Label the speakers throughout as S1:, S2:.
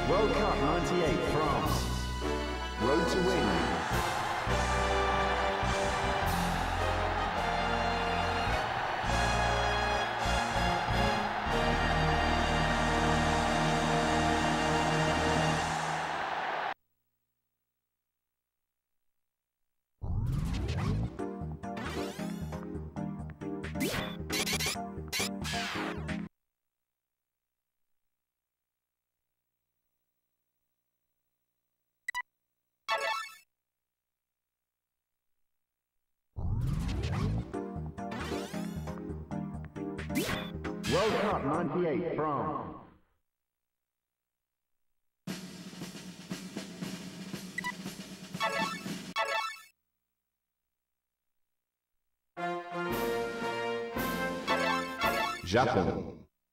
S1: World Cup 98 France. Road to win. World Cup 98 France.
S2: Japon.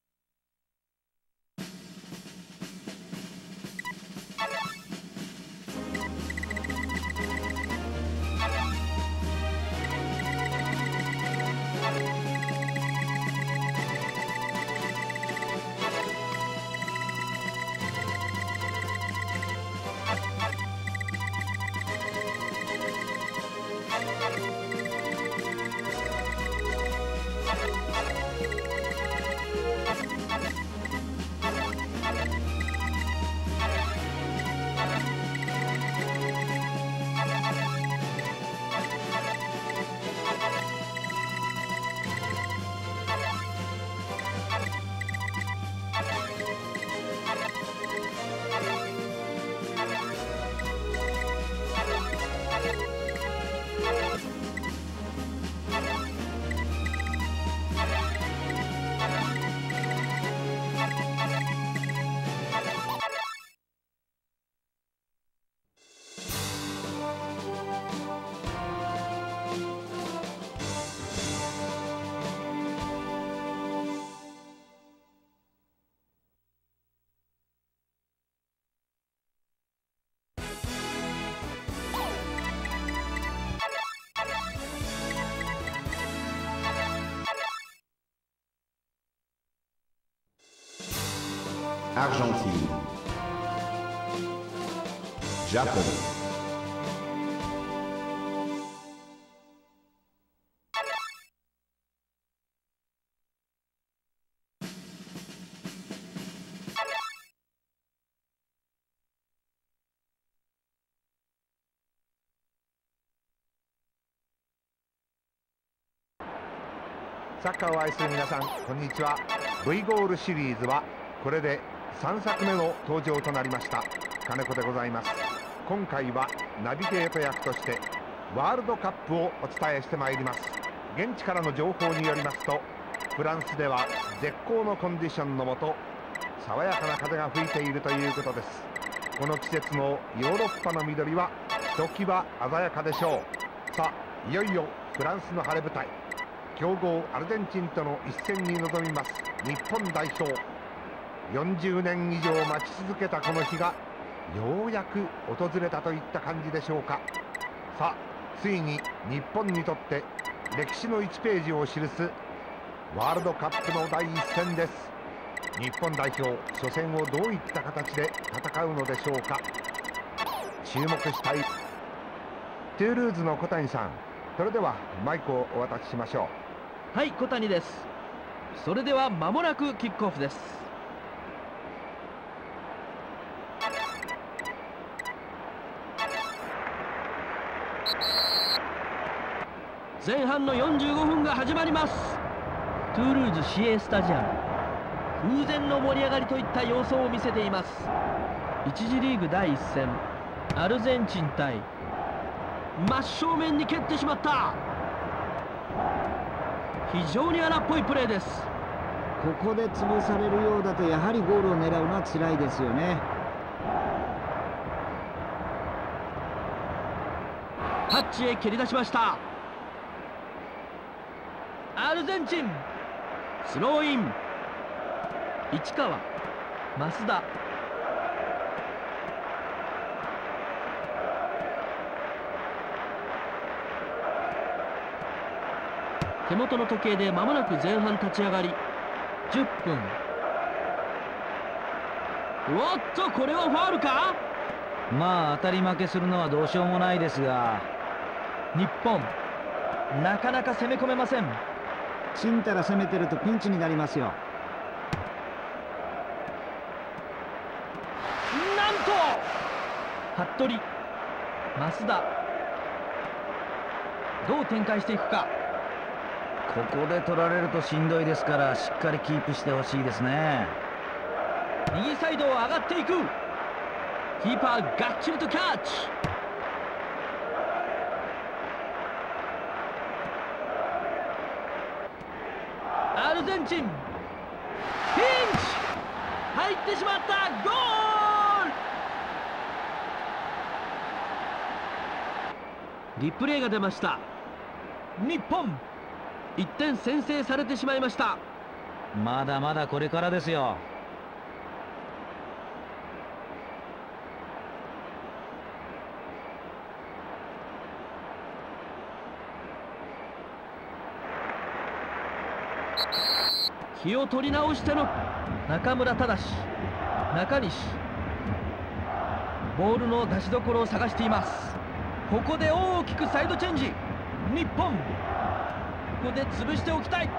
S2: Argentine. Japon.
S3: サッカーを愛する皆さん、こんにちは。 V ゴールシリーズはこれで3作目の登場となりました金子でございます。今回はナビゲート役としてワールドカップをお伝えしてまいります。現地からの情報によりますと、フランスでは絶好のコンディションのもと爽やかな風が吹いているということです。この季節のヨーロッパの緑はひときわ鮮やかでしょう。さあ、いよいよフランスの晴れ舞台、強豪アルゼンチンとの一戦に臨みます日本代表。40年以上待ち続けたこの日がようやく訪れたといった感じでしょうか。さあ、ついに日本にとって歴史の1ページを記すワールドカップの第一戦です。日本代表、初戦をどういった形で戦うのでしょうか。注目したいトゥールーズの小谷さん、それではマイクをお渡ししましょ
S4: う。はい、小谷です。それでは間もなくキックオフです。前半の45分が始まります。トゥールーズ市営スタジアム、空前の盛り上がりといった様相を見せています。1次リーグ第1戦、アルゼンチン対真正面に蹴ってしまった。非常に荒っぽいプレーです。
S5: ここで潰されるようだとやはりゴールを狙うのは辛いですよね。
S4: タッチへ蹴り出しました。アルゼンチンスローイン。市川、増田、手元の時計で間もなく前半立ち上がり10分。 おっと、これはファウルか。
S5: まあ当たり負けするのはどうしようもないですが、
S4: 日本なかなか攻め込めません。
S5: ちんたら攻めてるとピンチになりますよ。
S4: なんと服部、増田、どう展開していくか。
S5: ここで取られるとしんどいですから、しっかりキープしてほしいですね。
S4: 右サイドを上がっていく。キーパーがっちりとキャッチ。アルゼンチンピンチ、入ってしまった。ゴール。リプレイが出ました。日本1点先制されてしまいました。
S5: まだまだこれからですよ。
S4: 気を取り直しての中村忠、中西、ボールの出しどころを探しています。ここで大きくサイドチェンジ。日本ここで潰しておきたい。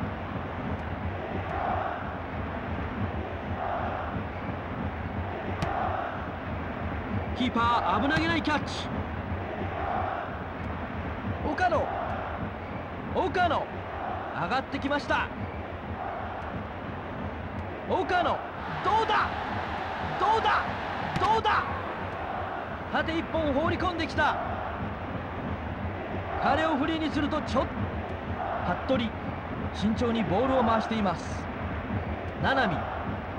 S4: キーパー危なげないキャッチ。岡野上がってきました。岡野、どうだ縦一本放り込んできた。彼をフリーにすると服部、慎重にボールを回しています。七海、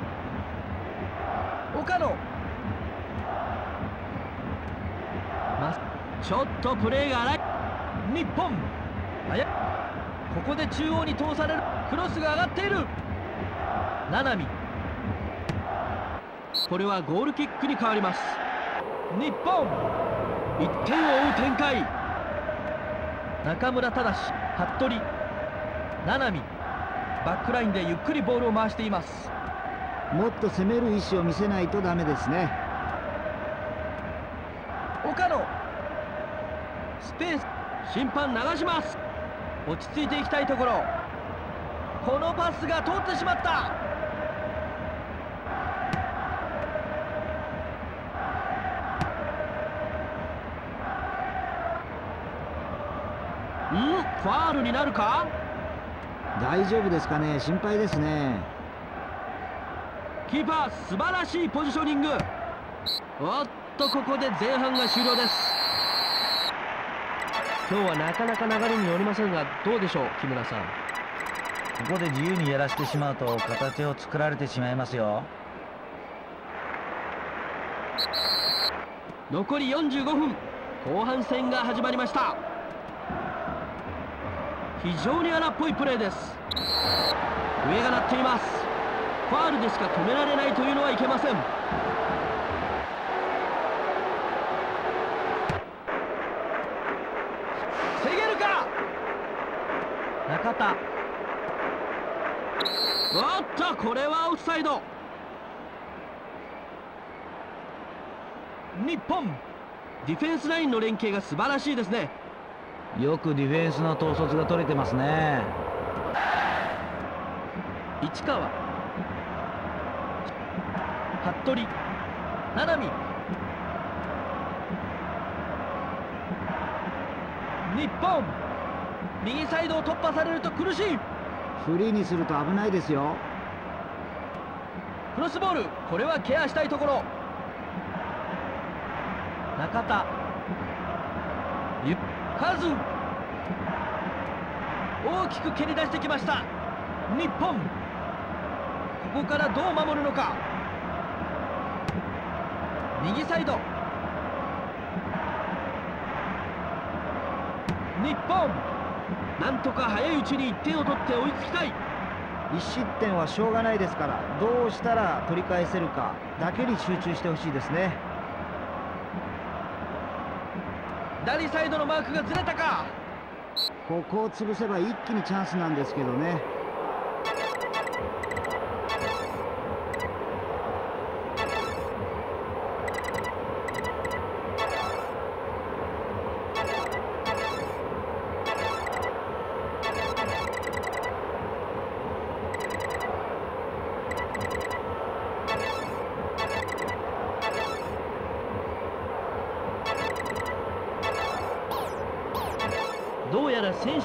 S4: 岡野、ちょっとプレーが荒い。日本ここで中央に通される。クロスが上がっている。七海、これはゴールキックに変わります。日本1点を追う展開。中村忠、服部、七海、バックラインでゆっくりボールを回しています。
S5: もっと攻める意思を見せないとダメですね。
S4: 岡野、スペース、審判流します。落ち着いていきたいところ。このパスが通ってしまった。ファールになるか。
S5: 大丈夫ですかね。心配ですね。
S4: キーパー素晴らしいポジショニング。おっと、ここで前半が終了です。今日はなかなか流れに乗りませんが、どうでしょう木村さん。
S5: ここで自由にやらせてしまうと形を作られてしまいますよ。
S4: 残り45分、後半戦が始まりました。非常に荒っぽいプレーです。笛が鳴っています。ファールでしか止められないというのはいけません。防げるか。中田、おっと、これはオフサイド。日本ディフェンスラインの連携が素晴らしいですね。
S5: よくディフェンスの統率が取れてますね。
S4: 市川、服部、七海、日本右サイドを突破されると苦しい。
S5: フリーにすると危ないですよ。
S4: クロスボール、これはケアしたいところ。中田、カズ、大きく蹴り出してきました。日本ここからどう守るのか。右サイド、日本なんとか早いうちに1点を取って追いつきたい。
S5: 1失点はしょうがないですから、どうしたら取り返せるかだけに集中してほしいですね。
S4: 左サイドのマークがずれたか。
S5: ここを潰せば一気にチャンスなんですけどね。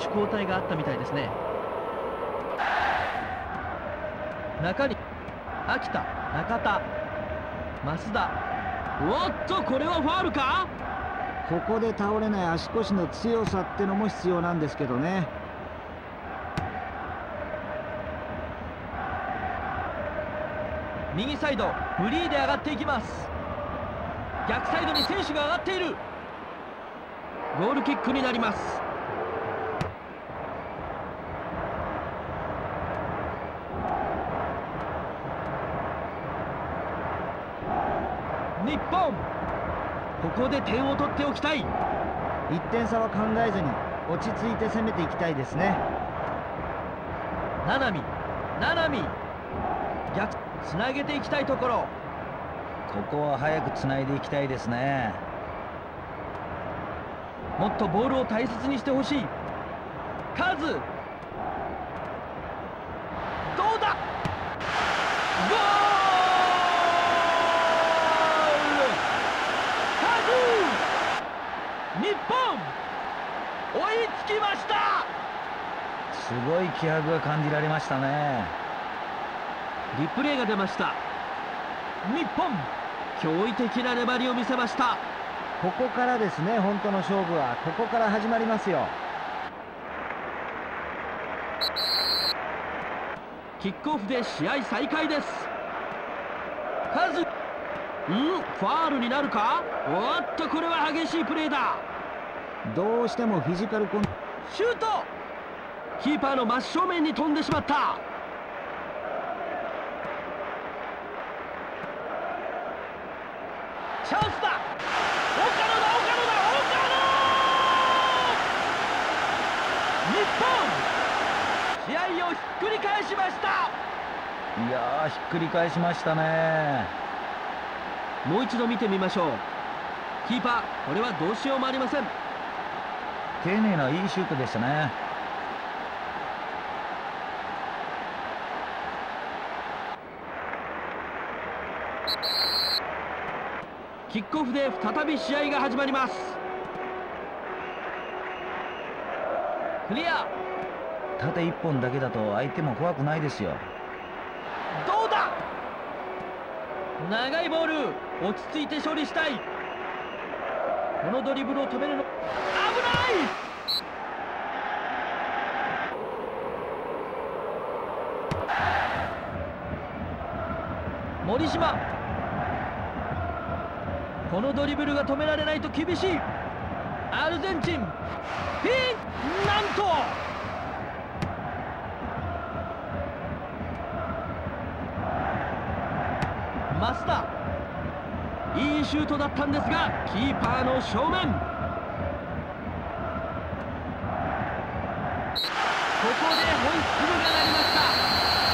S4: 手交代があったみたいですね。中に秋田、中田、増田。おっと、これはファウルか。
S5: ここで倒れない足腰の強さってのも必要なんですけどね。
S4: 右サイドフリーで上がっていきます。逆サイドに選手が上がっている。ゴールキックになります。日本、ここで点を取っておきたい。
S5: 1点差は考えずに落ち着いて攻めていきたいですね。
S4: 七海、逆つなげていきたいところ。
S6: ここは早くつないでいきたいですね。
S4: もっとボールを大切にしてほしい。カズ、どうだ。ゴール。カズ、日本追いつきました。
S6: すごい気迫が感じられましたね。
S4: リプレイが出ました。日本、驚異的な粘りを見せました。
S5: ここからですね。本当の勝負はここから始まりますよ。
S4: キックオフで試合再開です。カズ、ファールになるか。おっと、これは激しいプレーだ。
S5: どうしてもフィジカルコン
S4: シュート。キーパーの真正面に飛んでしまった。チャンスだ。岡野だ。日本、試合をひっくり返しました。
S6: いやー、ひっくり返しましたね。
S4: もう一度見てみましょう。キーパー、これはどうしようもありません。
S6: 丁寧ないいシュートでしたね。
S4: キックオフで再び試合が始まります。クリア。
S6: 縦1本だけだと相手も怖くないですよ。
S4: どうだ。長いボール、落ち着いて処理したい。このドリブルを止めるの危ない。森島、このドリブルが止められないと厳しい。アルゼンチン、なんと増田、いいシュートだったんですがキーパーの正面。ここでホイッスルが鳴りました。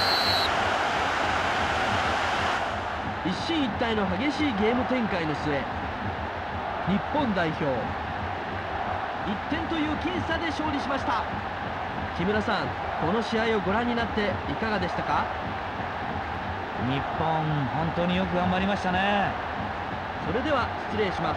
S4: 一進一退の激しいゲーム展開の末、日本代表1点という僅差で勝利しました。木村さん、この試合をご覧になっていかがでしたか。
S6: 日本、本当によく頑張りましたね。
S4: それでは失礼します。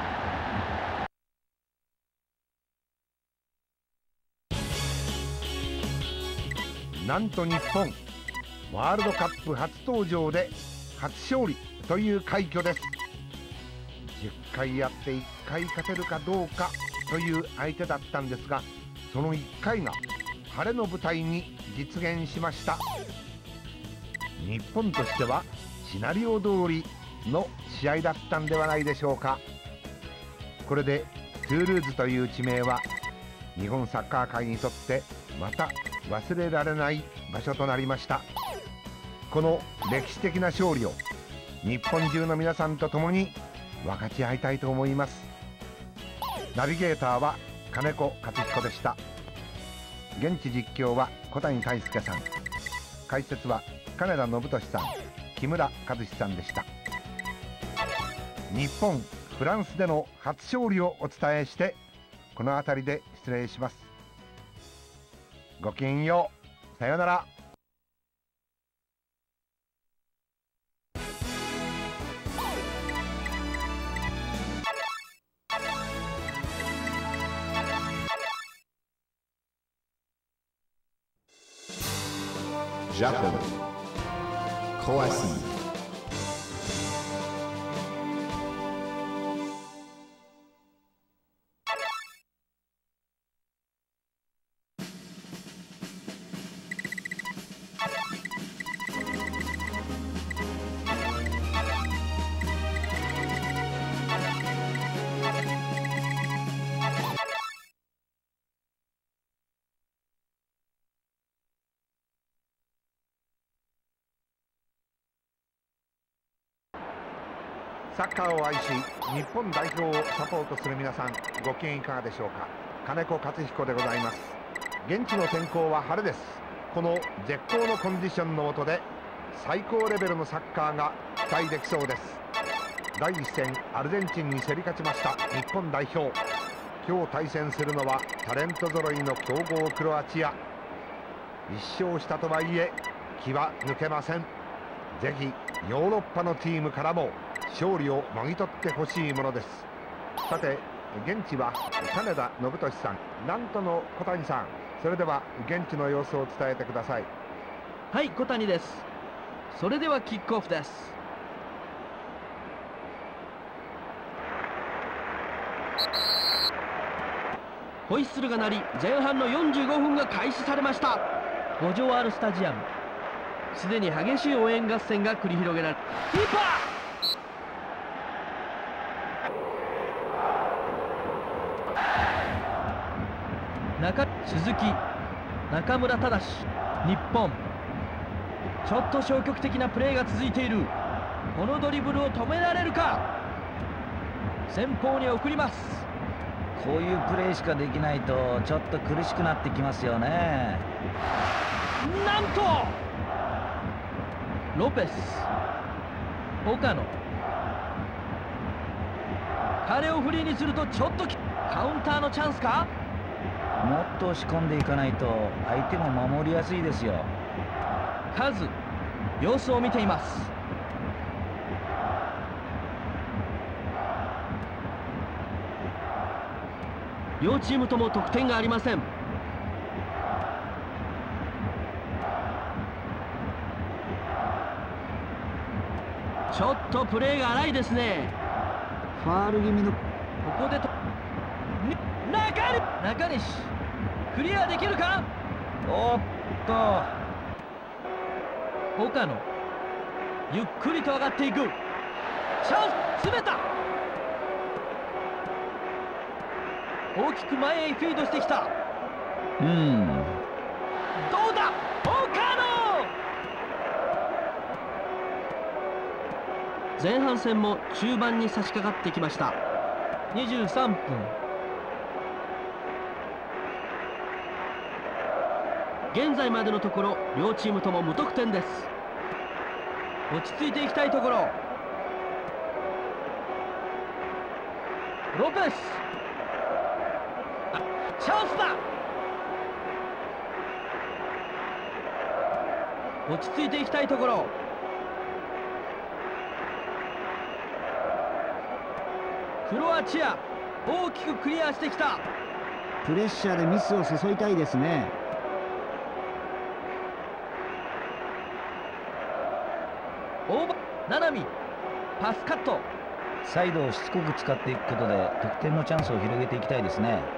S3: なんと日本、ワールドカップ初登場で初勝利という快挙です。10回やって1回勝てるかどうかという相手だったんですが、その1回が晴れの舞台に実現しました。日本としてはシナリオ通りの試合だったんではないでしょうか。これでトゥールーズという地名は日本サッカー界にとってまた忘れられない場所となりました。この歴史的な勝利を日本中の皆さんと共に分かち合いたいと思います。ナビゲーターは金子克彦でした。現地実況は小谷泰輔さん、解説は金田信俊さん、木村和志さんでした。日本フランスでの初勝利をお伝えしてこの辺りで失礼します。ごきげんよう。さようなら。
S2: Japon. Croatie.
S3: サッカーを愛し日本代表をサポートする皆さん、ご機嫌いかがでしょうか。金子克彦でございます。現地の天候は晴れです。この絶好のコンディションの下で最高レベルのサッカーが期待できそうです。第1戦アルゼンチンに競り勝ちました日本代表。今日対戦するのはタレント揃いの強豪クロアチア。1勝したとはいえ気は抜けません。ぜひヨーロッパのチームからも勝利をもぎ取ってほしいものです。さて現地は金田信俊さん、なんとの小谷さん、それでは現地の様子を伝えてください。
S4: はい、小谷です。それではキックオフです。ホイッスルが鳴り、前半の45分が開始されました。五条あるスタジアム、すでに激しい応援合戦が繰り広げられ、キーパー鈴木、中村忠、日本。ちょっと消極的なプレーが続いている。このドリブルを止められるか。前方に送ります。
S6: こういうプレーしかできないとちょっと苦しくなってきますよね。
S4: なんとロペス、岡野、彼をフリーにするとちょっとカウンターのチャンスか。
S6: もっと押し込んでいかないと相手も守りやすいですよ。
S4: カズ、様子を見ています。両チームとも得点がありません。ちょっとプレーが荒いですね。
S5: ファール気味の
S4: ここで中西、クリアできるか。
S6: おっと
S4: 岡野、ゆっくりと上がっていく。チャンス、詰めた。大きく前へフィードしてきた。
S6: どう
S4: だ、岡野。前半戦も中盤に差し掛かってきました。23分。現在までのところ両チームとも無得点です。落ち着いていきたいところ。ロペス、チャンスだ。落ち着いていきたいところ。クロアチア、大きくクリアしてきた。
S5: プレッシャーでミスを誘いたいですね。
S4: 大場、七海、パスカット。
S6: サイドをしつこく使っていくことで得点のチャンスを広げていきたいですね。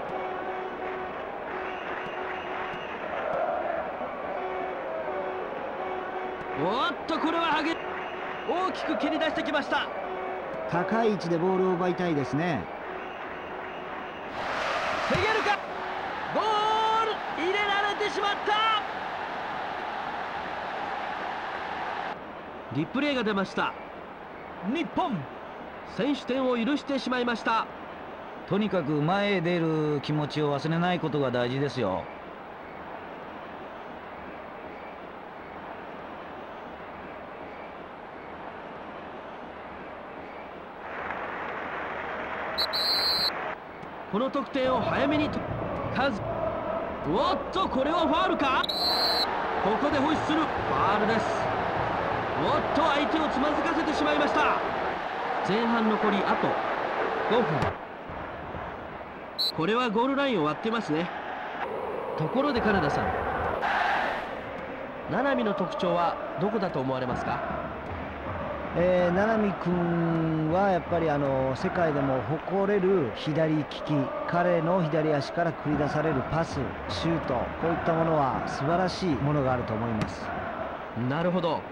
S4: おっと、これは大きく蹴り出してきました。
S5: 高い位置でボールを奪いたいですね。
S4: 防げるか。ゴール、入れられてしまった。リプレイが出ました。日本、先取点を許してしまいました。
S6: とにかく前へ出る気持ちを忘れないことが大事ですよ。
S4: この得点を早めに数。おっと、これはファールか。ここでホイッスル、ファールです。おっと、相手をつまずかせてしまいました。前半残りあと5分。これはゴールラインを割ってますね。ところで金田さん、 七海の特徴はどこだと思われますか？
S5: 七海君はやっぱり世界でも誇れる左利き、彼の左足から繰り出されるパス、シュート、こういったものは素晴らしいものがあると思います。
S4: なるほど。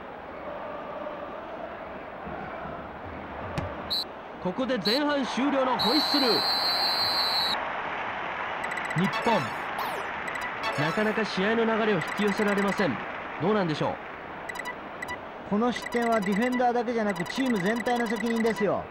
S4: ここで前半終了のホイッスル。日本、なかなか試合の流れを引き寄せられません。どうなんでしょう。
S5: この失点はディフェンダーだけじゃなくチーム全体の責任ですよ。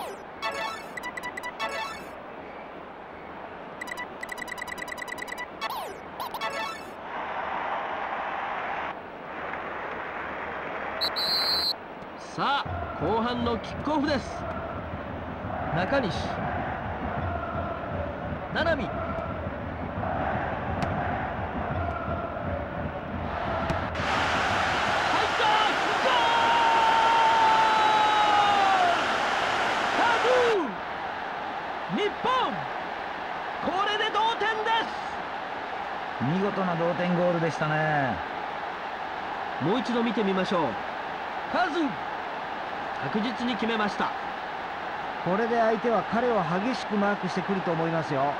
S4: さあ後半のキックオフです。中西、七海、日本、これで同点です。
S6: 見事な同点ゴールでしたね。
S4: もう一度見てみましょう。カズ、確実に決めました。
S5: これで相手は彼を激しくマークしてくると思いますよ。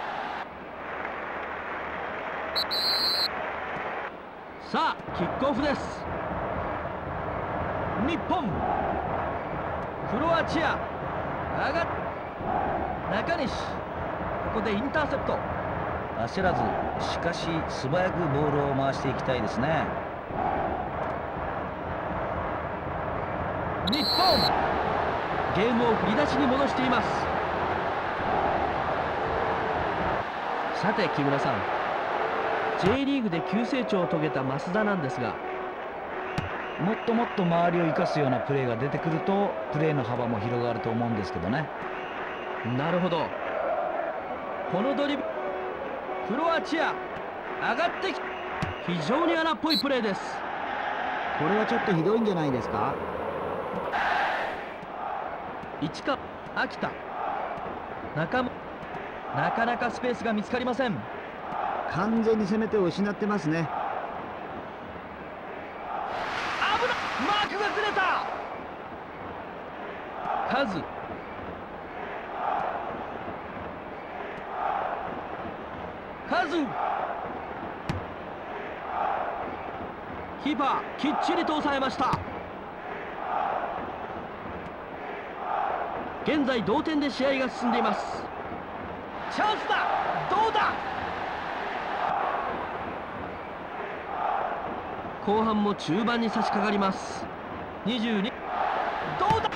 S4: さあキックオフです。日本、クロアチア、中西、ここでインターセプト。
S6: 焦らず、しかし素早くボールを回していきたいですね。
S4: 日本、ゲームを振り出しに戻しています。さて木村さん、 J リーグで急成長を遂げた増田なんですが、
S6: もっともっと周りを生かすようなプレーが出てくるとプレーの幅も広がると思うんですけどね。
S4: なるほど。このドリブル、クロアチア上がってき、非常に荒っぽいプレーです。
S5: これはちょっとひどいんじゃないですか。
S4: 市川、秋田、中村、なかなかスペースが見つかりません。
S5: 完全に攻め手を失ってますね。
S4: 危ない、マークがずれた。カズ、キーパーきっちりと抑えました。現在同点で試合が進んでいます。チャンスだ、どうだ。後半も中盤に差し掛かります。22、どうだ、岡野だ、岡野だ、岡野、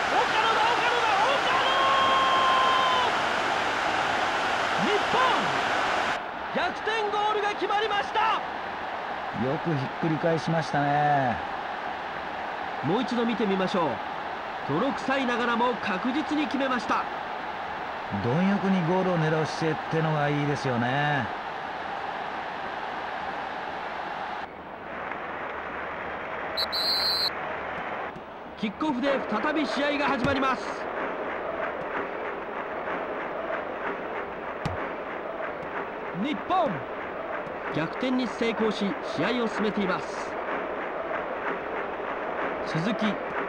S4: 日本逆転ゴールが決まりました。
S6: よくひっくり返しましたね。
S4: もう一度見てみましょう。泥臭いながらも確実に決めました。
S6: 貪欲にゴールを狙う姿勢ってのがいいですよね。
S4: キックオフで再び試合が始まります。日本逆転に成功し試合を進めています。鈴木、ゴー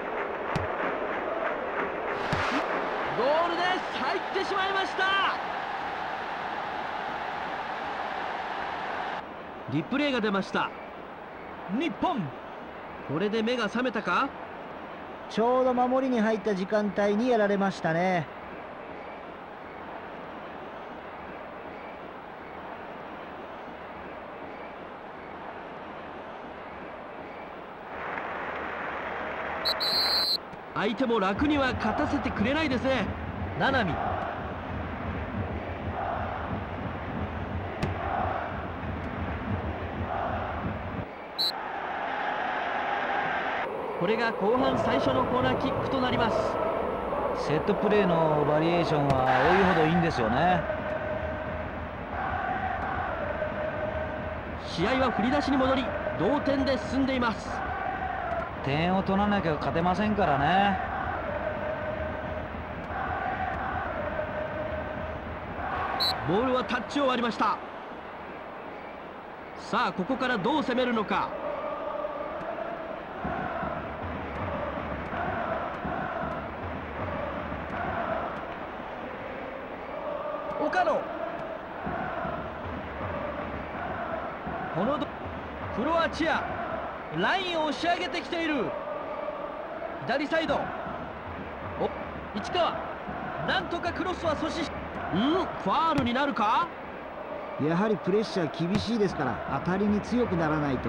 S4: ルです。入ってしまいました。リプレイが出ました。日本、これで目が覚めたか。
S5: ちょうど守りに入った時間帯にやられましたね。
S4: 相手も楽には勝たせてくれないですね。七海、これが後半最初のコーナーキックとなります。
S6: セットプレーのバリエーションは多いほどいいんですよね。
S4: 試合は振り出しに戻り同点で進んでいます。
S6: 点を取らなきゃ勝てませんからね。
S4: ボールはタッチを割りました。さあここからどう攻めるのか。 中野、このクロアチアラインを押し上げてきている。左サイド、市川、なんとかクロスは阻止し、ファールになるか。
S5: やはりプレッシャー厳しいですから、当たりに強くならないと。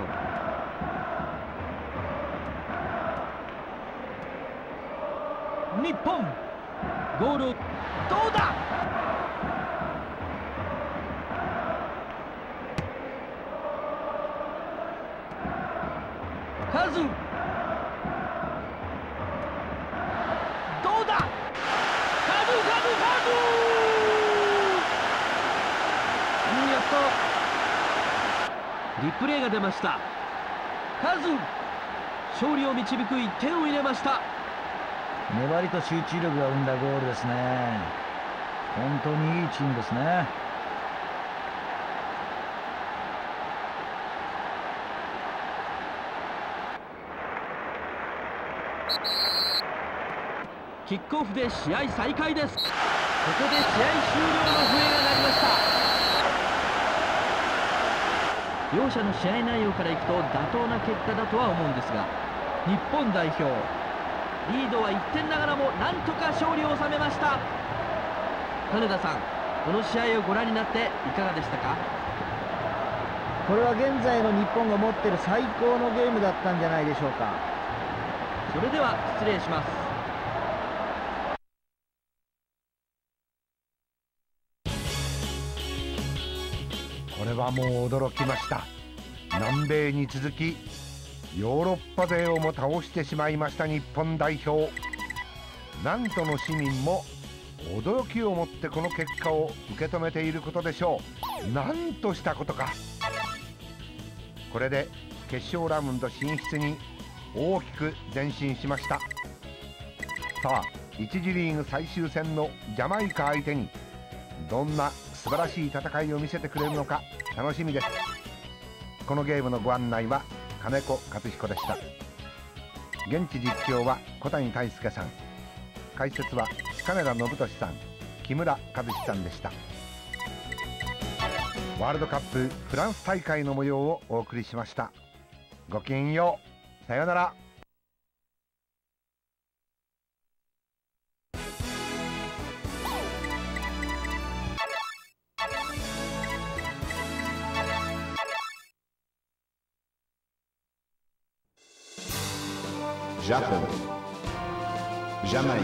S4: 日本ゴール、どうだ。カズ、どうだ。カズやった。リプレイが出ました。カズ、勝利を導く1点を入れました。
S6: 粘りと集中力が生んだゴールですね。本当にいいチームですね。
S4: キックオフで試合再開です。ここで試合終了の笛が鳴りました。両者の試合内容からいくと妥当な結果だとは思うんですが、日本代表リードは1点ながらもなんとか勝利を収めました。金田さん、この試合をご覧になっていかがでしたか。
S5: これは現在の日本が持っている最高のゲームだったんじゃないでしょうか。
S4: それでは失礼します。
S3: これはもう驚きました。南米に続きヨーロッパ勢をも倒してしまいました日本代表。南都の市民も驚きをもってこの結果を受け止めていることでしょう。なんとしたことか。これで決勝ラウンド進出に大きく前進しました。さあ、1次リーグ最終戦のジャマイカ相手にどんな素晴らしい戦いを見せてくれるのか楽しみです。このゲームのご案内は金子克彦でした。現地実況は小谷泰輔さん、解説は金田信俊さん、木村和志さんでした。ワールドカップフランス大会の模様をお送りしました。ごきげんよう。さようなら。
S2: Japon, Jamaïque,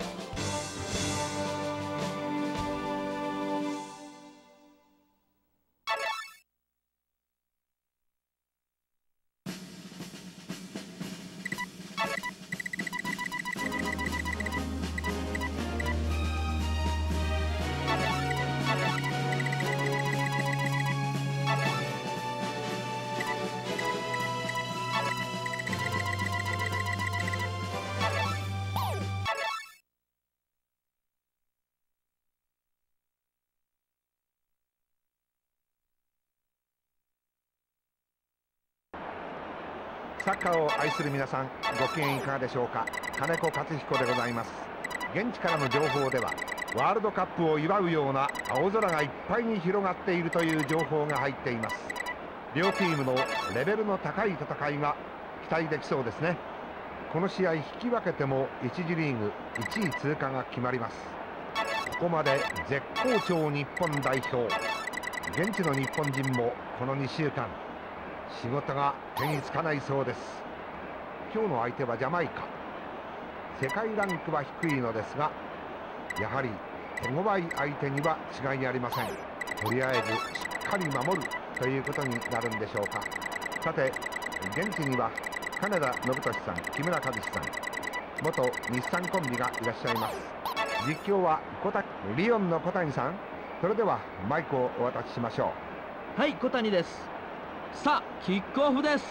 S3: サッカーを愛する皆さん、ご機嫌いかがでしょうか。金子克彦でございます。現地からの情報ではワールドカップを祝うような青空がいっぱいに広がっているという情報が入っています。両チームのレベルの高い戦いが期待できそうですね。この試合引き分けても1次リーグ1位通過が決まります。ここまで絶好調日本代表。現地の日本人もこの2週間仕事が手につかないそうです。今日の相手はジャマイカ。世界ランクは低いのですが、やはり手強い相手には違いありません。とりあえずしっかり守るということになるんでしょうか。さて、現地には金田信俊さん、木村和志さん、元日産コンビがいらっしゃいます。実況はリオンの小谷さん。それではマイクをお渡ししましょ
S4: う。はい、小谷です。さあ、キックオフです。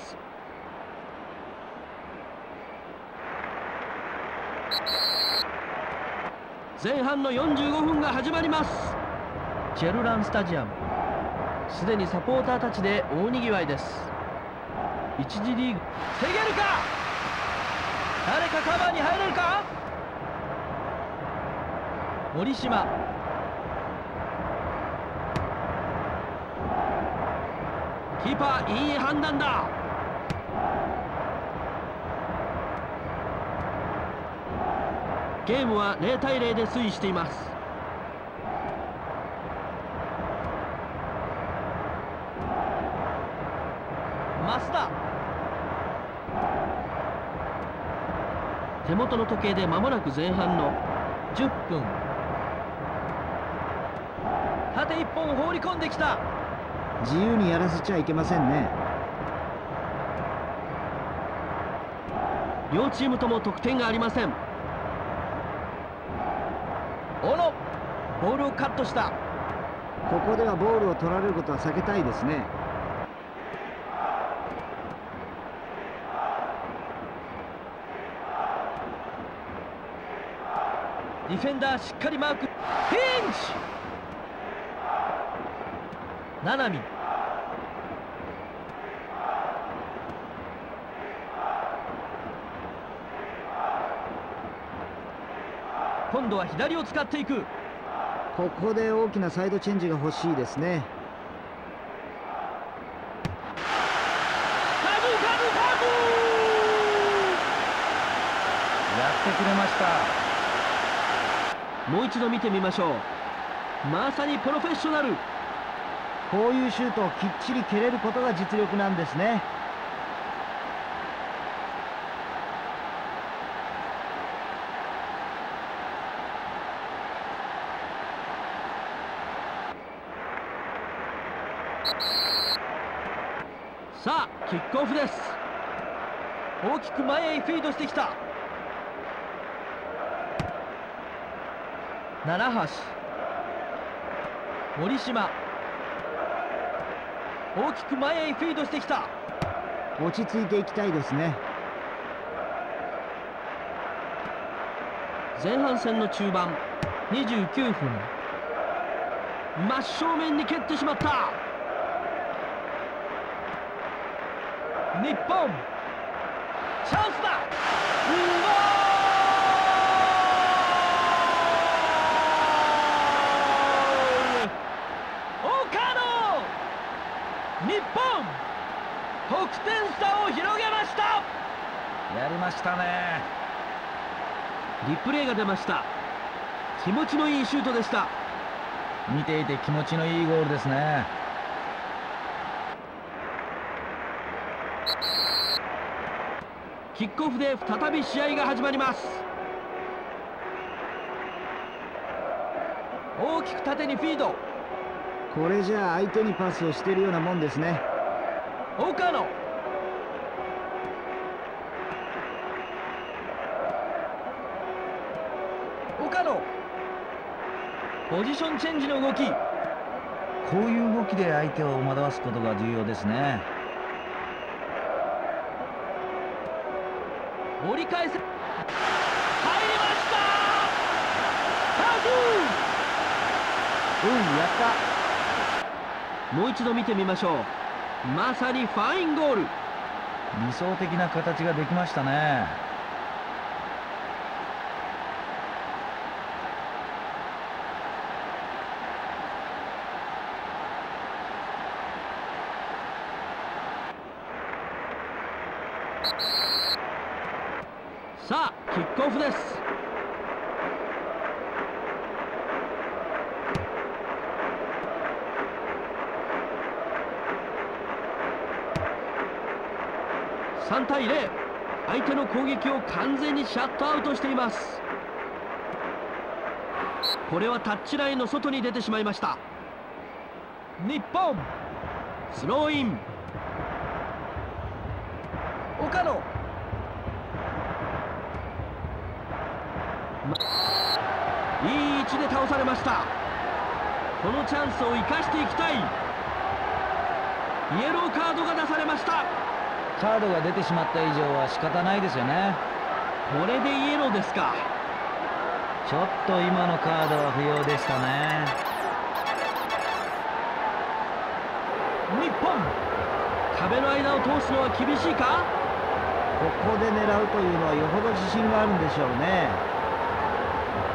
S4: 前半の45分が始まります。チェルランスタジアム、すでにサポーターたちで大にぎわいです。1次リーグ防げるか。誰かカバーに入れるか。森島、 キーパーいい判断だ。ゲームは0対0で推移しています。増田、手元の時計で間もなく前半の10分。縦一本放り込んできた。
S5: 自由にやらせちゃいけませんね。
S4: 両チームとも得点がありません。小野、ボールをカットした。
S5: ここではボールを取られることは避けたいですね。
S4: ディフェンダーしっかりマーク。ピンチ。七海、今度は左を使っていく。
S5: ここで大きなサイドチェンジが欲しいですね。
S4: カブ
S6: やってくれました。
S4: もう一度見てみましょう。まさにプロフェッショナル。
S5: こういうシュートをきっちり蹴れることが実力なんですね。
S4: さあキックオフです。大きく前へフィードしてきた。奈良橋、森島、大きく前へフィードしてきた。
S5: 落ち着いていきたいですね。
S4: 前半戦の中盤29分、真正面に蹴ってしまった。日本チャンスだ。日本、得点差を広げました。
S6: やりましたね。
S4: リプレイが出ました。気持ちのいいシュートでした。
S6: 見ていて気持ちのいいゴールですね。
S4: キックオフで再び試合が始まります。大きく縦にフィード。
S5: これじゃあ相手にパスをしているようなもんですね。
S4: 岡野、岡野、ポジションチェンジの動き。
S6: こういう動きで相手を惑わすことが重要ですね。
S4: 折り返せ、入りました。
S5: やった。
S4: もう一度見てみましょう。まさにファインゴール。
S6: 理想的な形ができましたね。
S4: さあキックオフです。3対0、相手の攻撃を完全にシャットアウトしています。これはタッチラインの外に出てしまいました。日本スローイン。岡野、いい位置で倒されました。このチャンスを生かしていきたい。イエローカードが出されました。
S6: カードが出てしまった以上は仕方ないですよね。
S4: これでイエローですか。
S6: ちょっと今のカードは不要でしたね。
S4: 日本、壁の間を通すのは厳しいか。
S5: ここで狙うというのはよほど自信があるんでしょうね。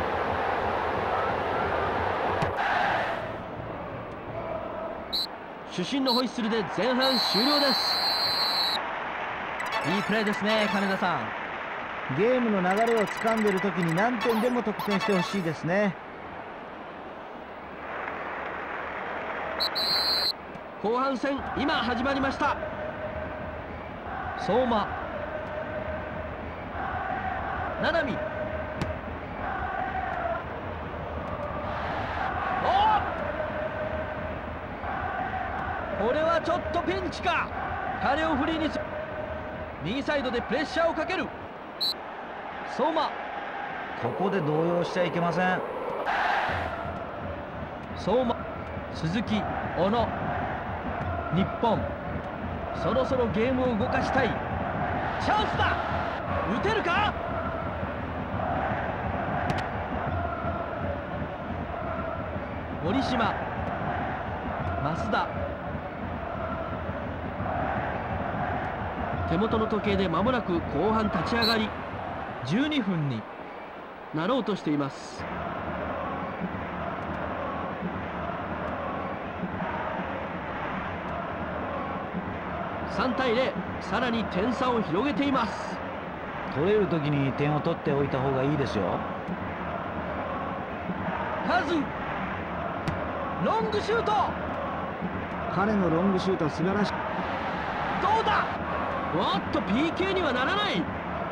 S4: シ主審のホイッスルで前半終了です。いいプレーですね、金田さん。
S5: ゲームの流れをつかんでいる時に何点でも得点してほしいですね。
S4: 後半戦今始まりました。相馬、七海、これはちょっとピンチか。彼をフリーにする。右サイドでプレッシャーをかける相馬。
S6: ここで動揺しちゃいけません。
S4: 相馬、鈴木、小野。日本そろそろゲームを動かしたい。チャンスだ。打てるか。森島、増田。手元の時計で間もなく後半立ち上がり、12分になろうとしています。3対0、さらに点差を広げています。
S6: 取れる時に点を取っておいた方がいいですよ。
S4: カズ、ロングシュート。
S5: 彼のロングシュートは素晴らしい。
S4: どうだ。おっと PK にはならない。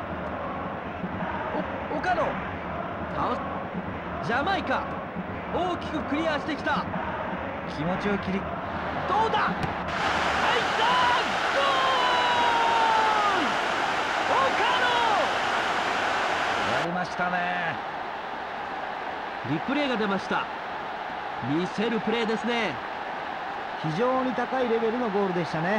S4: 岡野、ジャマイカ大きくクリアしてきた。
S6: 気持ちを切り、
S4: どうだ。入った。ゴール。岡
S6: やりましたね。
S4: 野、リプレイが出ました。見せるプレーですね。
S5: 非常に高いレベルのゴールでしたね。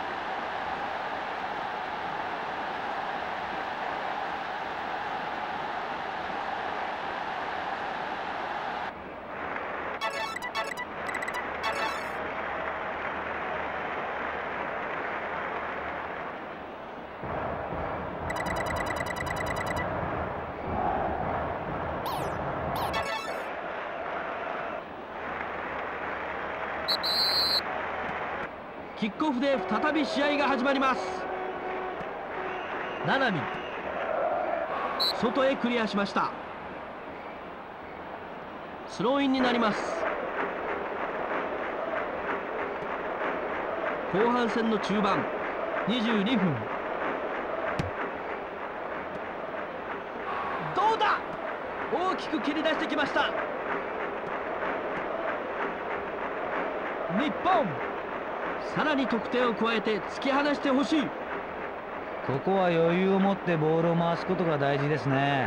S4: キックオフで再び試合が始まります。七海、外へクリアしました。スローインになります。後半戦の中盤22分。どうだ。大きく切り出してきました。日本さらに得点を加えて突き放してほしい。
S6: ここは余裕を持ってボールを回すことが大事ですね。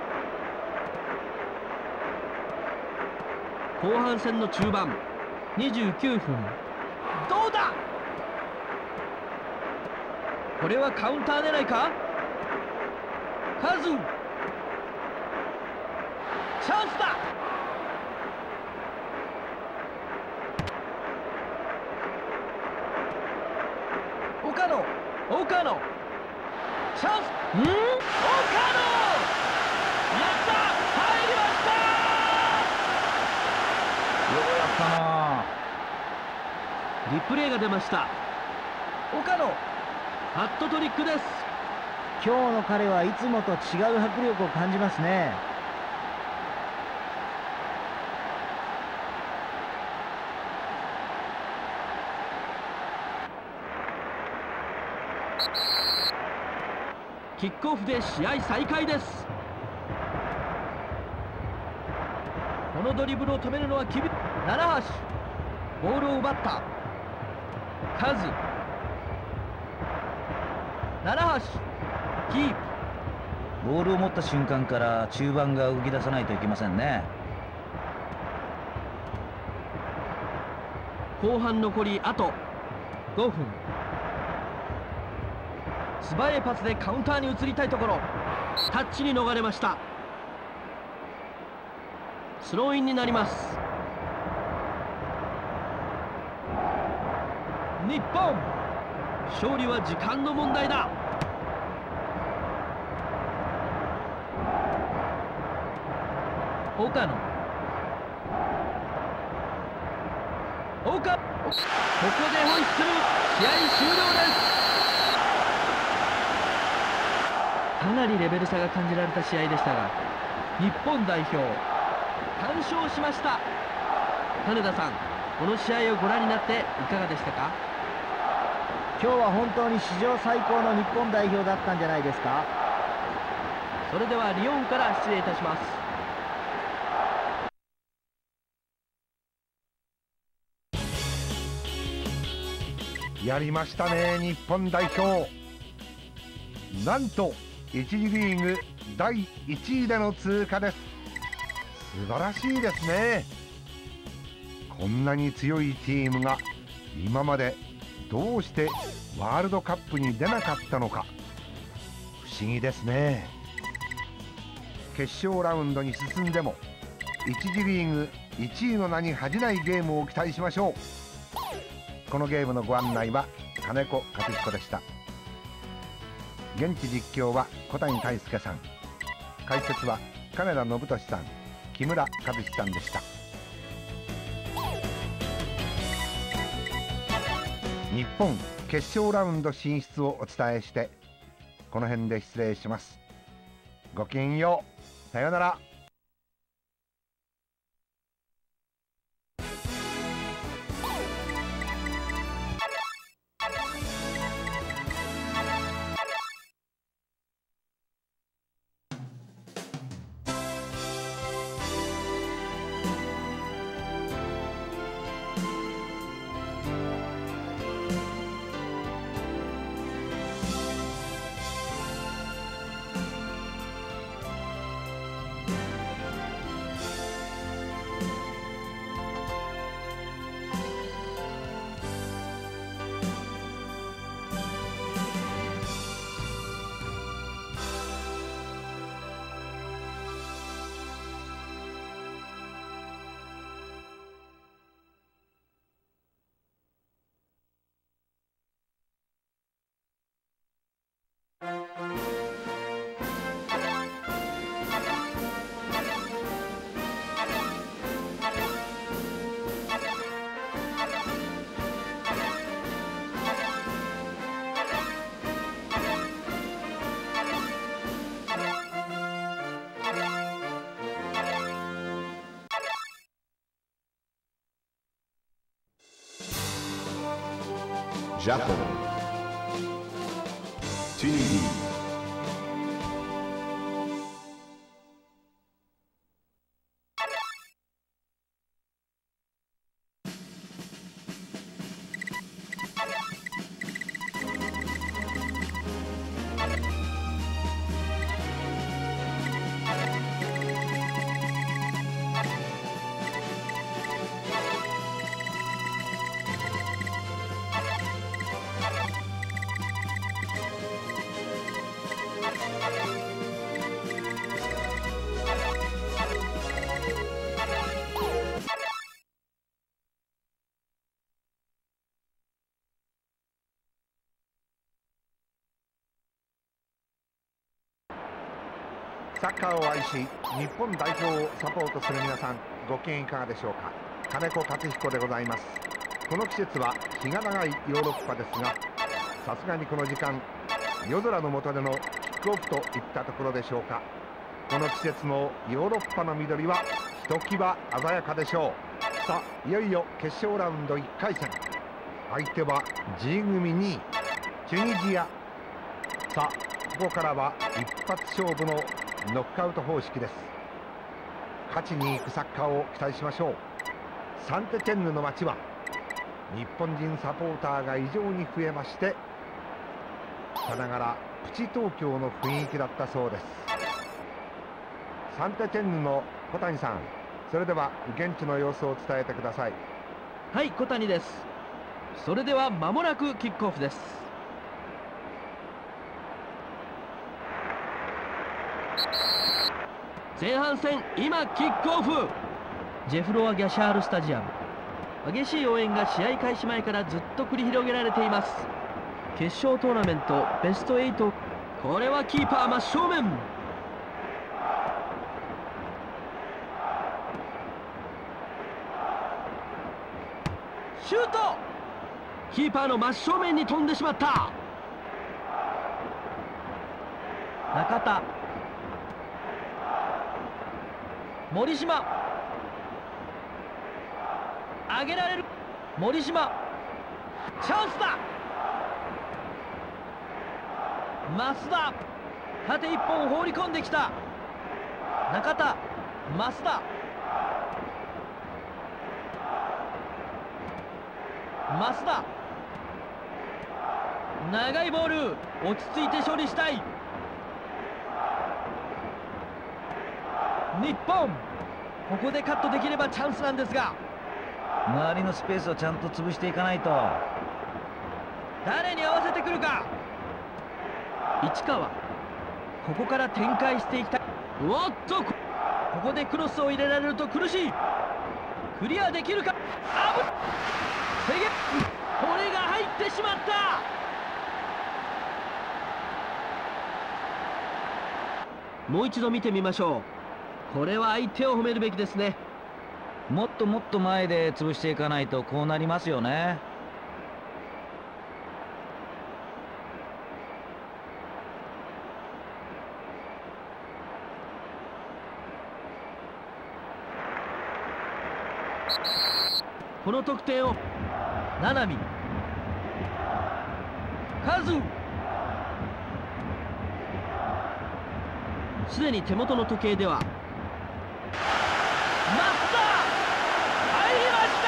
S4: 後半戦の中盤29分。どうだ。これはカウンター狙いか。カズ、チャンスだ。岡野、岡野、チャンス。岡野、やった。入りました。
S6: よくやったな。
S4: リプレイが出ました。岡野、ハットトリックです。
S5: 今日の彼はいつもと違う迫力を感じますね。
S4: キックオフで試合再開です。このドリブルを止めるのは七橋、ボールを奪った。カズ、七橋、キープ。
S6: ボールを持った瞬間から中盤が動き出さないといけませんね。
S4: 後半残りあと5分。素早いパスでカウンターに移りたいところ。タッチに逃れました。スローインになります。日本勝利は時間の問題だ。岡野、岡ここでホイッスル、試合終了です。かなりレベル差が感じられた試合でしたが、日本代表完勝しました。金田さん、この試合をご覧になっていかがでしたか？
S5: 今日は本当に史上最高の日本代表だったんじゃないですか。
S4: それではリヨンから失礼いたします。
S3: やりましたね、日本代表。なんと1次リーグ第1位での通過です。素晴らしいですね。こんなに強いチームが今までどうしてワールドカップに出なかったのか、不思議ですね。決勝ラウンドに進んでも1次リーグ1位の名に恥じないゲームを期待しましょう。このゲームのご案内は金子克彦でした。現地実況は小谷泰輔さん、解説は金田信俊さん、木村和志さんでした。日本決勝ラウンド進出をお伝えして、この辺で失礼します。ごきげんよう。さようなら。
S2: Japon, Tunisie,
S3: サッカーを愛し、日本代表をサポートする皆さん、ご機嫌いかがでしょうか。金子克彦でございます。この季節は日が長いヨーロッパですが、さすがにこの時間、夜空の下でのキックオフといったところでしょうか。この季節のヨーロッパの緑はひときわ鮮やかでしょう。さあ、いよいよ決勝ラウンド1回戦。相手は G 組2位、チュニジア。さあ、ここからは一発勝負のノックアウト方式です。勝ちに行くサッカーを期待しましょう。サンテチェンヌの街は日本人サポーターが異常に増えまして、さながらプチ東京の雰囲気だったそうです。サンテチェンヌの小谷さん、それでは現地の様子を伝えてください。
S4: はい、小谷です。それでは間もなくキックオフです。前半戦、今キックオフ。ジェフロワ・ギャシャールスタジアム。激しい応援が試合開始前からずっと繰り広げられています。決勝トーナメントベスト8、これはキーパー真正面。 シュート。キーパーの真正面に飛んでしまった。中田、森島、上げられる。森島、チャンスだ。増田、縦一本放り込んできた。中田、増田、増田、長いボール、落ち着いて処理したい。日本、ここでカットできればチャンスなんですが、
S6: 周りのスペースをちゃんと潰していかないと。
S4: 誰に合わせてくるか。市川、ここから展開していきたい。おっと、ここでクロスを入れられると苦しい。クリアできるか。制限、これが入ってしまった。もう一度見てみましょう。これは相手を褒めるべきですね。
S6: もっともっと前で潰していかないとこうなりますよね。
S4: この得点を七海、カズ、すでに手元の時計では入りました。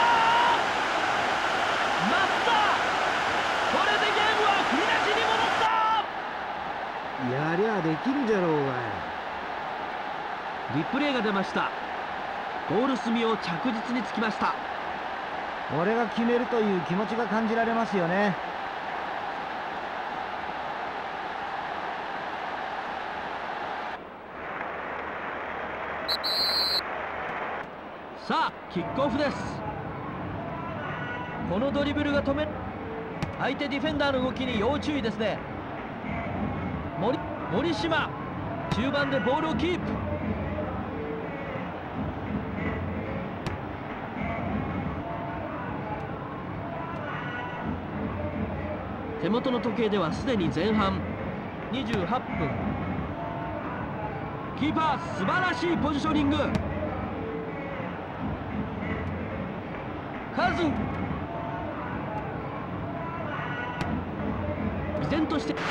S4: これでゲームは振り出しに戻った。
S5: やりゃできるじゃろうが。
S4: リプレイが出ました。ゴール隅を着実につきました。
S5: 俺が決めるという気持ちが感じられますよね。
S4: さあキックオフです。このドリブルが止め、相手ディフェンダーの動きに要注意ですね。森島、中盤でボールをキープ。手元の時計ではすでに前半28分。キーパー素晴らしいポジショニング。カズ、依然として君だ。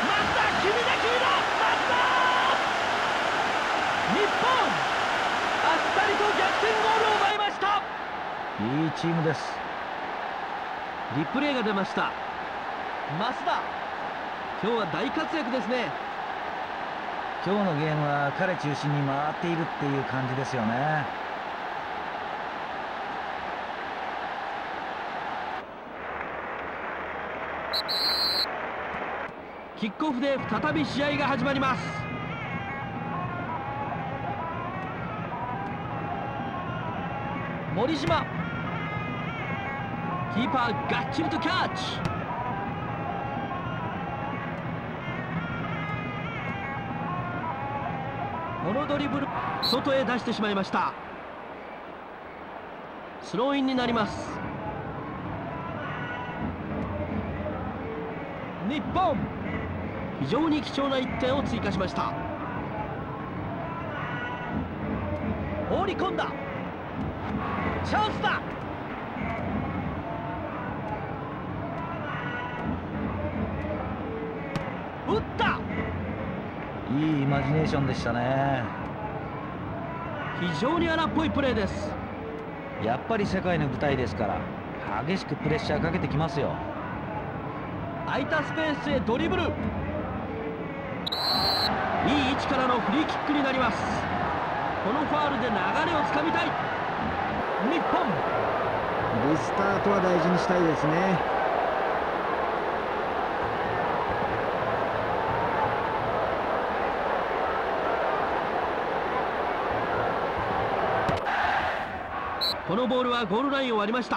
S4: 日本、あっさりと逆転ゴールを奪いました。
S6: いいチームです。
S4: リプレイが出ました。増田、今日は大活躍ですね。
S6: 今日のゲームは彼中心に回っているっていう感じですよね。
S4: キックオフで再び試合が始まります。森島、キーパーがっちりとキャッチ。このドリブル、外へ出してしまいました。スローインになります。日本、非常に貴重な1点を追加しました。放り込んだ。チャンスだ。打った。
S6: いいイマジネーションでしたね。
S4: 非常に荒っぽいプレーです。
S6: やっぱり世界の舞台ですから激しくプレッシャーかけてきますよ。
S4: 空いたスペースへドリブル。いい位置からのフリーキックになります。このファールで流れをつかみたい日本。
S5: リスタートは大事にしたいですね。
S4: このボールはゴールラインを割りました。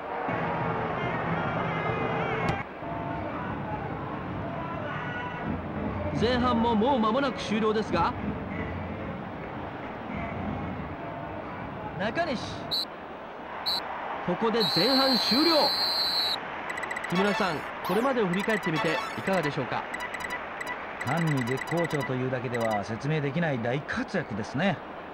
S4: 前半ももう間もなく終了ですが、中西、 ここで前半終了。木村さん、これまでを振り返ってみていかがでしょうか？
S6: 単に絶好調というだけでは説明できない大活躍ですね。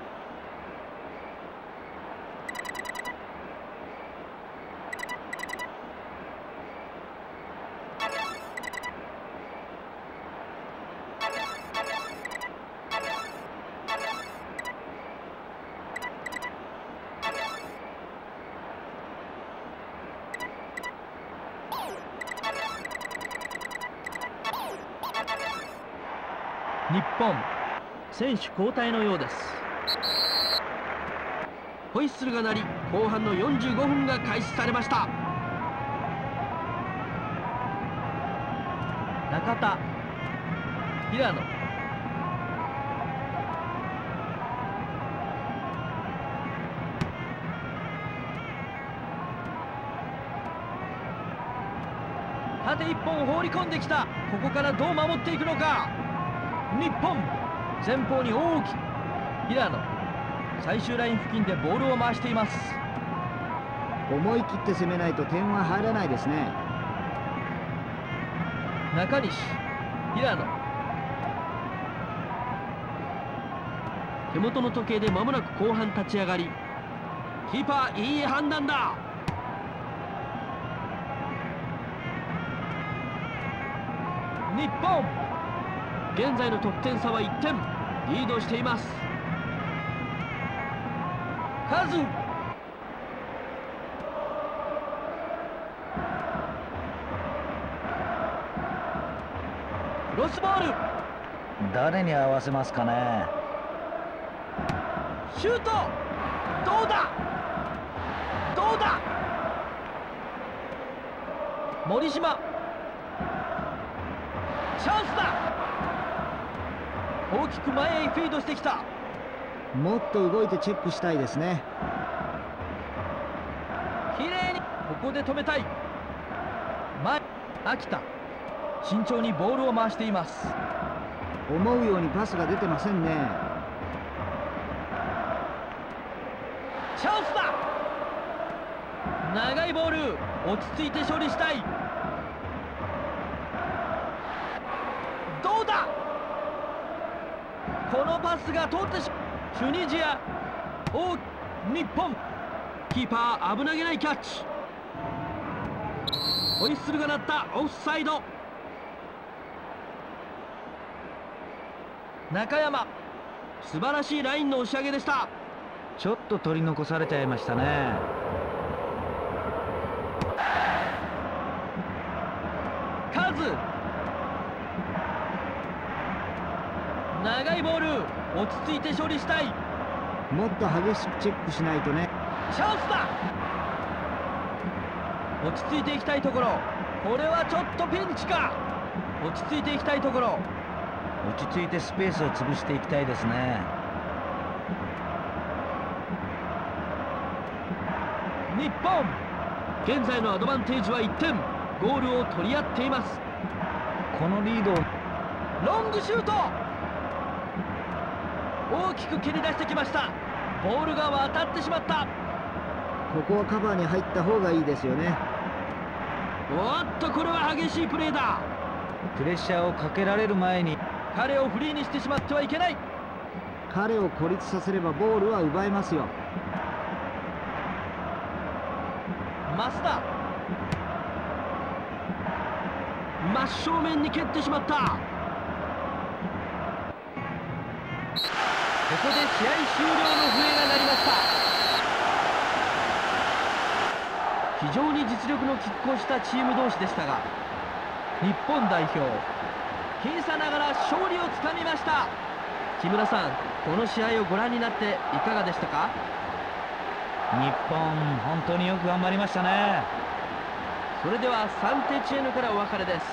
S4: 日本、選手交代のようです。ホイッスルが鳴り、後半の45分が開始されました。中田、平野、縦一本放り込んできた。ここからどう守っていくのか。日本、前方に大きく。平野、最終ライン付近でボールを回しています。
S5: 思い切って攻めないと点は入らないですね。
S4: 中西、平野、手元の時計で間もなく後半立ち上がり。キーパー、いい判断だ。日本、現在の得点差は1点、リードしています。カズ、クロスボール、
S6: 誰に合わせますかね。
S4: シュート、どうだどうだ。森島、チャンスだ。大きく前へフィードしてきた。
S5: もっと動いてチェックしたいですね。
S4: きれいに、ここで止めたい。前、秋田、慎重にボールを回しています。
S5: 思うようにパスが出てませんね。
S4: チャンスだ。長いボール、落ち着いて処理したい。どうだ。このパスが通ってしまう。チュニジア、日本、キーパー危なげないキャッチ。ホイッスルが鳴った。オフサイド。中山、素晴らしいラインの押し上げでした。
S6: ちょっと取り残されちゃいましたね。
S4: カズ、長いボール、落ち着いて処理したい。
S5: もっと激しくチェックしないとね。
S4: チャンスだ。落ち着いていきたいところ。これはちょっとピンチか。落ち着いていきたいところ。
S6: 落ち着いてスペースを潰していきたいですね。
S4: 日本、現在のアドバンテージは1点。ゴールを取り合っています。
S6: このリードを、
S4: ロングシュート、大きく蹴り出してきました。ボールが渡ってしまった。
S5: ここはカバーに入った方がいいですよね。
S4: おっと、これは激しいプレーだ。
S6: プレッシャーをかけられる前に
S4: 彼をフリーにしてしまってはいけない。
S5: 彼を孤立させればボールは奪えますよ。
S4: 増田、真正面に蹴ってしまった。ここで試合終了の笛が鳴りました。非常に実力の拮抗したチーム同士でしたが、日本代表、僅差ながら勝利をつかみました。木村さん、この試合をご覧になっていかがでしたか？
S6: 日本、本当によく頑張りましたね。
S4: それではサンテチエヌからお別れです。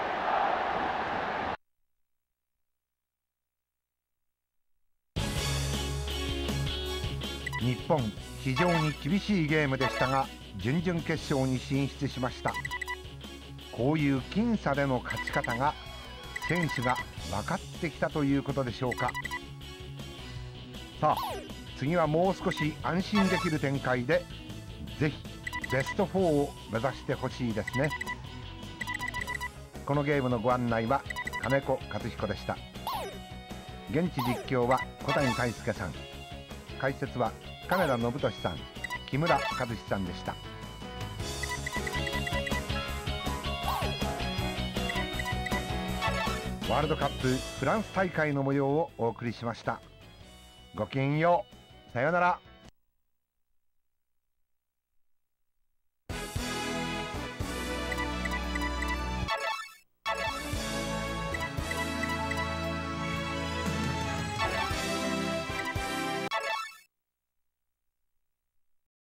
S3: 日本、非常に厳しいゲームでしたが準々決勝に進出しました。こういう僅差での勝ち方が選手が分かってきたということでしょうか。さあ次はもう少し安心できる展開でぜひベスト4を目指してほしいですね。このゲームのご案内は金子和彦でした。現地実況は小谷泰輔さん、解説は金田信俊さん、木村和志さんでした。ワールドカップフランス大会の模様をお送りしました。ごきげんよう。さようなら。